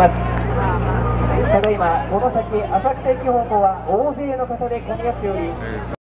ただいまこの先浅草駅方向は大勢の方で混み合っており